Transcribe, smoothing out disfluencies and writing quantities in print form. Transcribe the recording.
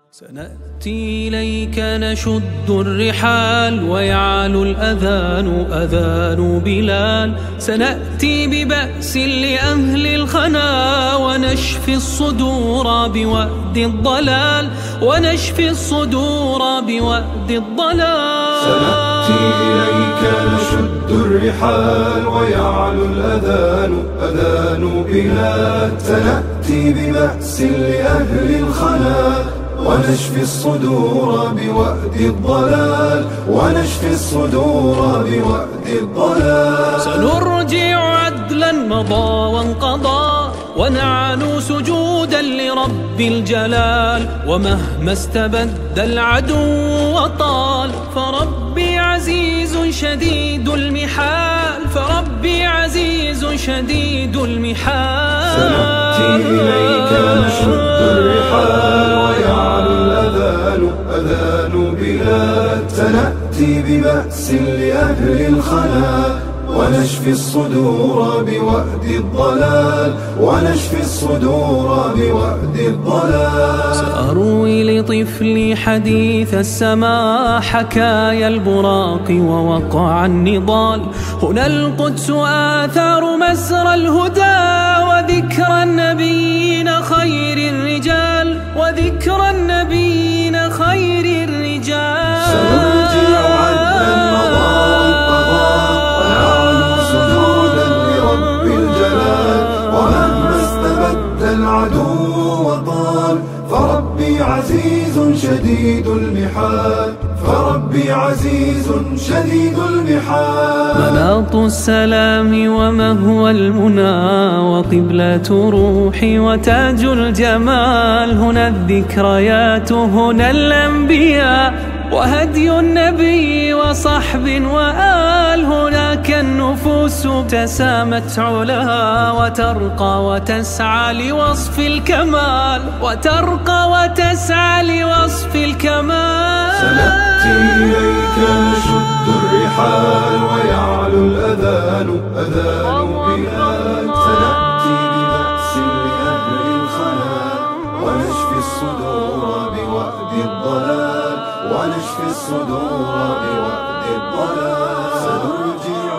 سنأتي إليك نشد الرحال ويعلو الأذان أذان بلال. سنأتي ببأس لأهل الخنا ونشفي الصدور بوأد الضلال ونشفي الصدور بوأد الضلال. سنأتي إليك نشد الرحال ويعلو الأذان أذان بلال. سنأتي ببأس لأهل الخنا ونشفي الصدور بوأد الضلال ونشفي الصدور بوأد الضلال. سنرجع عدلا مضى وانقضى ونعنو سجودا لرب الجلال. ومهما استبد العدو وطال فربي عزيز شديد المحال. فربي عزيز شديد المحال. سنأتي إليك نشد الرحال ويعلو الأذان أذان بلال. سنأتي ببأس لأهل الخنا ونشفي الصدور بوأد الضلال ونشفي الصدور بوأد الضلال. سأروي لطفلي حديث السماء حكايا البراق ووقع النضال. هنا القدس آثار مسرى الهدى وذكر النبيين خير الرجال وذكر النبيين خير الرجال. سنرجع عدلا مضى ونعلو سجودا لرب الجلال. ومهما استبد العدو وطال فربي عزيز شديد المحال. فربي عزيز شديد المحال. مناط السلام ومهوى المنى وقبلة روحي وتاج الجمال. هنا الذكريات هنا الأنبياء وهدي النبي وصحب وآل. هناك النفوس تسامت علاها وترقى وتسعى لوصف الكمال وترقى وتسعى لوصف الكمال. سنأتي إليك نشد الرحال ويعلو الأذان أذان بلال. سنأتي ببأس لأهل الخنا ونشفي الصدور بوأد الضلال ونشفي الصدور بوأد الضلال. سنرجع